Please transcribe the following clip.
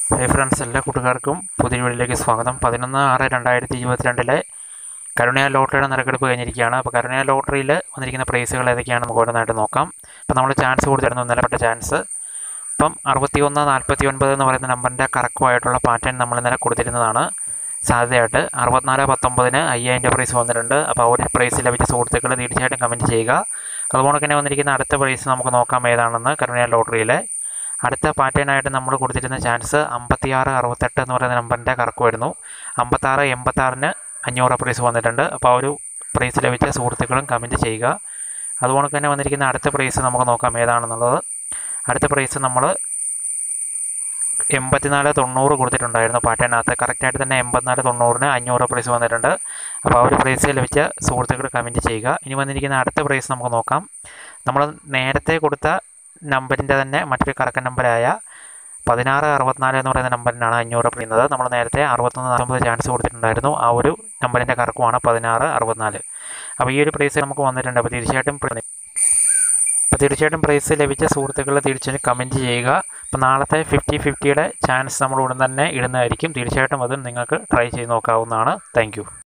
Hi friends, എല്ലാ കൂട്ടുകാർക്കും പുതിയ വീഡിയോയിലേക്ക് സ്വാഗതം. 11/6/2022 കരുണ്യ ലോട്ടറിയുടെ നറുക്കെടുപ്പ് കഴിഞ്ഞിരിക്കുകയാണ്. അപ്പോൾ കരുണ്യ ലോട്ടറിയിൽ വന്നിരിക്കുന്ന പ്രൈസുകൾ ഏതൊക്കെയാണ് നമുക്ക് ഓരോന്നായിട്ട് നോക്കാം. അപ്പോൾ നമ്മൾ ചാൻസ് കൊടുത്തിരുന്നു ഇന്നലെപ്പെട്ട ചാൻസ്. ഇപ്പം 61-49 എന്ന് പറയുന്ന നമ്പറിൻ്റെ കറക്റ്റുമായിട്ടുള്ള പാറ്റേൺ നമ്മൾ ഇന്നലെ കൊടുത്തിരുന്നതാണ്. സാധ്യതയായിട്ട് 64-19 5000 പ്രൈസ് വന്നിട്ടുണ്ട്. അപ്പോൾ ആ ഒരു പ്രൈസ് ലഭിച്ച സുഹൃത്തുക്കൾ തീർച്ചയായിട്ടും കമൻറ്റ് ചെയ്യുക. അതുപോലെ തന്നെ വന്നിരിക്കുന്ന അടുത്ത പ്രൈസ് നമുക്ക് നോക്കാം ഏതാണെന്ന്. കരുണ്യ ലോട്ടറിയിലെ അടുത്ത പാറ്റേണായിട്ട് നമ്മൾ കൊടുത്തിരുന്ന ചാൻസ് 56-68 എന്ന് പറയുന്ന നമ്പറിൻ്റെ കറക്റ്റ് വരുന്നു. 56-86 500 പ്രൈസ് വന്നിട്ടുണ്ട്. അപ്പോൾ ആ ഒരു പ്രൈസ് ലഭിച്ച സുഹൃത്തുക്കളും കമൻറ്റ് ചെയ്യുക. അതുപോലെ തന്നെ വന്നിരിക്കുന്ന അടുത്ത പ്രൈസ് നമുക്ക് നോക്കാം ഏതാണെന്നുള്ളത്. അടുത്ത പ്രൈസ് നമ്മൾ 84-90 കൊടുത്തിട്ടുണ്ടായിരുന്നു പാറ്റേണിനകത്ത്. കറക്റ്റായിട്ട് തന്നെ 84-90 500 പ്രൈസ് വന്നിട്ടുണ്ട്. അപ്പോൾ ആ ഒരു പ്രൈസ് ലഭിച്ച സുഹൃത്തുക്കൾ കമൻറ്റ് ചെയ്യുക. ഇനി വന്നിരിക്കുന്ന അടുത്ത പ്രൈസ് നമുക്ക് നോക്കാം. നമ്മൾ നേരത്തെ കൊടുത്ത നമ്പറിൻ്റെ തന്നെ മറ്റൊരു കറക്റ്റ് നമ്പറായ 16-64 എന്ന് പറയുന്ന നമ്പറിനാണ് 500 പറയുന്നത്. നമ്മൾ നേരത്തെ 61-49 ചാൻസ് കൊടുത്തിട്ടുണ്ടായിരുന്നു. ആ ഒരു നമ്പറിൻ്റെ കറക്കുമാണ് 16-64. അപ്പോൾ ഈ ഒരു പ്രൈസ് നമുക്ക് വന്നിട്ടുണ്ട്. അപ്പോൾ തീർച്ചയായിട്ടും പ്രൈസ് ലഭിച്ച സുഹൃത്തുക്കൾ തീർച്ചയായും കമൻറ്റ് ചെയ്യുക. അപ്പോൾ നാളത്തെ 50-50യുടെ ചാൻസ് നമ്മൾ ഉടൻ തന്നെ ഇടുന്നതായിരിക്കും. തീർച്ചയായിട്ടും അതും നിങ്ങൾക്ക് ട്രൈ ചെയ്ത് നോക്കാവുന്നതാണ്. താങ്ക്